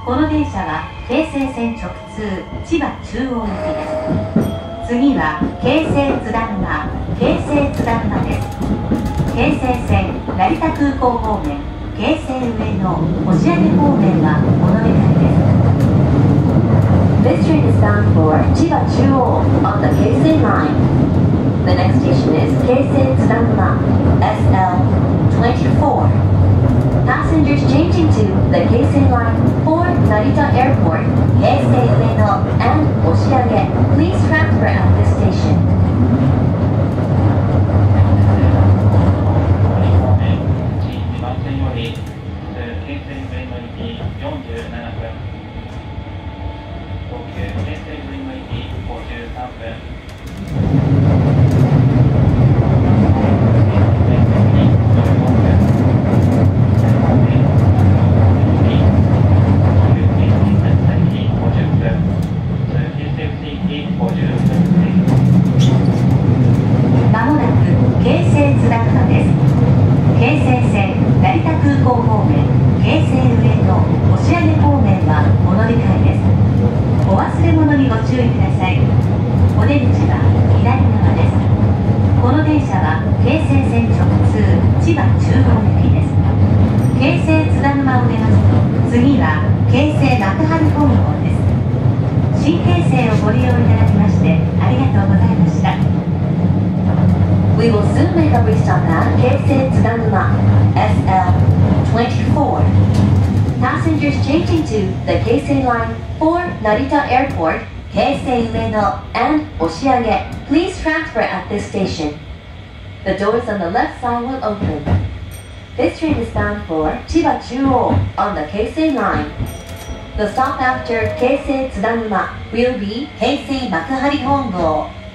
この電車は京成線直通千葉中央行きです。次は京成津田沼、京成津田沼です。京成線成田空港方面、京成上野、押上方面はお乗り換えです。 This train is bound for Chiba Chuo on the Keisei line. The next station is Keisei Tsudanuma, SL24. Passengers changing to the Keisei line for Narita Airport, Keisei Ueno, and Oshiage, please transfer at this station. 2番線より京成上野行き47分、東急京成上野行き53分。 まもなく京成津田沼です。京成線成田空港方面、京成上野、押上方面はお乗り換えです。お忘れ物にご注意ください。お出口は左側です。この電車は京成線直通千葉中央行きです。京成津田沼を出ますと、次は京成幕張本郷です。新京成をご利用いただきましてありがとうございました。 We will soon make a restop at Keisei Tsudanuma, SL24. Passengers changing to the Keisei line for Narita Airport, Keisei Ueno, and Oshiage, please transfer at this station. The doors on the left side will open. This train is bound for Chiba Chuo on the Keisei line. The stop after Keisei Tsudanuma will be Keisei Makuhari Hongo.